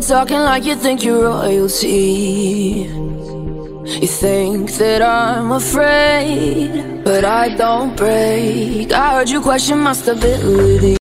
talking like you think you're royalty. You think that I'm afraid, but I don't break. I heard you question my stability.